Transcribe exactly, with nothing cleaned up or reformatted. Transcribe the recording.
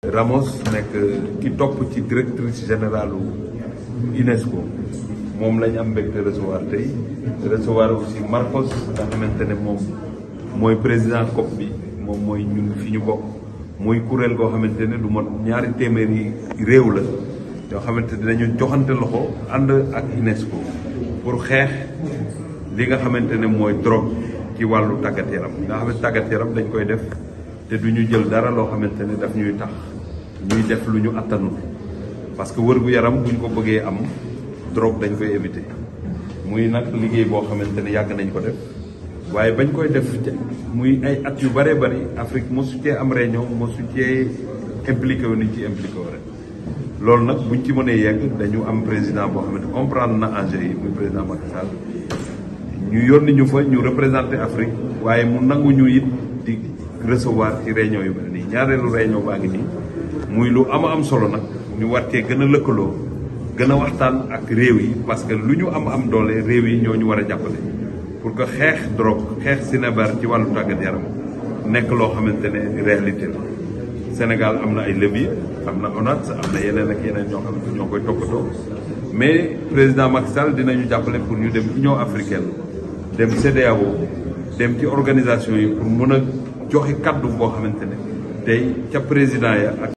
Ramos nekk ki topp ci directrice générale UNESCO moom lañ am mbégte recevoir tey recevoir aussi Marcos nga xamante ne moom mooy président C O P bi moom mooy ñun fi ñu bokk muy kuréel goo xamante ne du mot ñaari téeméeri réew la yoo xamante ne dañu joxante loxo ànd ak UNESCO pour xeex li nga xamante ne mooy drogue ci wàllu tàggat yaram nga xam ne tàggat yaram dañ koy def te du ñu jël dara loo xamante ne daf ñuy tax ñuy def lu ñu attanul parce que wërgu yaram buñ ko bëggee am drogue dañ koy éviter muy nag liggéey boo xamante ne yàgg nañ ko def waaye bañ koy def muy ay at yu bëree bëri Afrique mosu cee am réunion mosu cee impliqué wu ni ci impliqué wu rek loolu nag buñ ci mënee yegg dañu am président boo xamante comprendre na enjeu yi muy président Macky Sall ñu yónni ñu fa ñu représenté Afrique waaye mu nangu ñu it di recevoir ci réunion yu mel nii ñaareelu réunion baa ngi nii muy lu ama am solo nag ñu war cee gën a lëkkaloo gën a waxtaan ak réew yi parce que lu ñu am am doole réew yi ñoo ñu war a jàppale pour que xeex drogue xeex sinébar ci wàllu tàggat yaram nekk loo xamante ne réalité la. Sénégal am na ay levier am na ONAS am na yeneen ak yeneen ñoo xam ne ñoo koy toppatoo mais président Macky Sall dinañu jàppale pour ñu dem Union africaine dem C E D E A O dem ci organisation yi pour mën a joxe kaddu boo xamante ne tey ca président ya ak